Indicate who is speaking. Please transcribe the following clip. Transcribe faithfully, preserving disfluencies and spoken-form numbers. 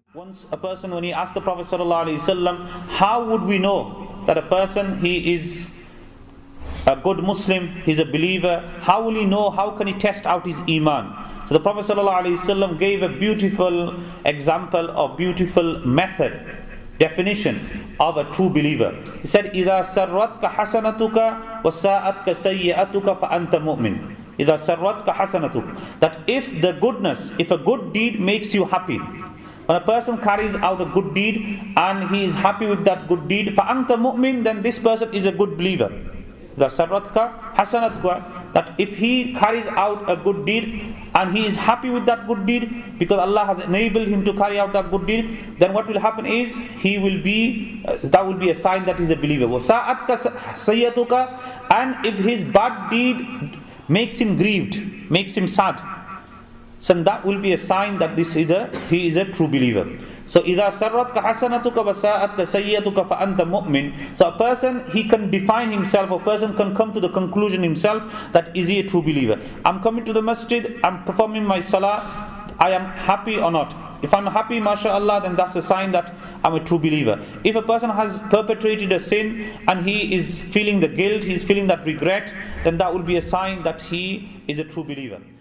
Speaker 1: Once a person, when he asked the Prophet ﷺ, how would we know that a person, he is a good Muslim, he's a believer, how will he know, how can he test out his iman? So the Prophet ﷺ gave a beautiful example or beautiful method, definition of a true believer. He said, إِذَا سَرَّتْكَ حَسَنَتُكَ وَسَاءَتْكَ سَيِّئَتُكَ فَأَنْتَ مُؤْمِنٌ. إِذَا سَرَّتْكَ حَسَنَتُكَ. That if the goodness, if a good deed makes you happy, when a person carries out a good deed and he is happy with that good deed, فَأَنْتَ مُؤْمِنٌ, then this person is a good believer. إِذَا سَرَّتْكَ حَسَنَتُكَ. That if he carries out a good deed and he is happy with that good deed because Allah has enabled him to carry out that good deed, then what will happen is he will be, uh, that will be a sign that he is a believer. وَسَاءَتْكَ سَيِّئَتُكَ. And if his bad deed makes him grieved, makes him sad, so that will be a sign that this is a he is a true believer. So إِذَا سَرَّتْكَ حَسَنَتُكَ وَسَاءَتْكَ سَيِّئَتُكَ فَأَنْتَ مُؤْمِنٌ. So a person, he can define himself, a person can come to the conclusion himself that is he a true believer. I'm coming to the masjid, I'm performing my salah, I am happy or not. If I'm happy, mashallah, then that's a sign that I'm a true believer. If a person has perpetrated a sin and he is feeling the guilt, he's feeling that regret, then that will be a sign that he is a true believer.